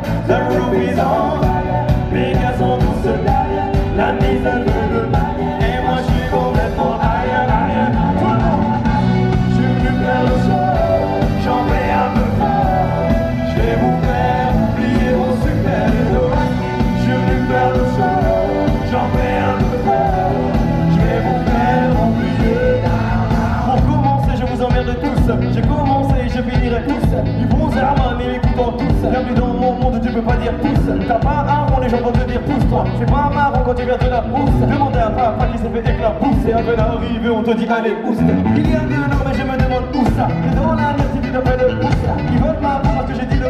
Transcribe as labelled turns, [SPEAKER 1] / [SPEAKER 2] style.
[SPEAKER 1] la groove is on. Les gars sont tous derrière, la mise à l'œuvre. Et moi je suis complètement ailleurs. Tout le monde, je suis venu faire le show, j'en vais un peu fort. Je vais vous faire oublier vos super héros. Je suis venu faire le show, j'en vais un peu fort. Je vais vous faire oublier. Pour commencer, je vous emmerde tous. J'ai commencé, je finirai tous. Du bon germain, mais écoutons tous. Bienvenue dans mon monde, tu peux pas dire pouce. T'as pas un rond, les gens vont te dire pousse-toi. C'est pas marrant quand tu viens de la pousse. Demandez à papa qui s'est fait éclabousser. À peine arrivé, on te dit allez pousse. Il y a de l'or, mais je me demande où ça. C'est dans la merde si tu t'appelles pousse. Ils veulent ma peau parce que j'ai dit le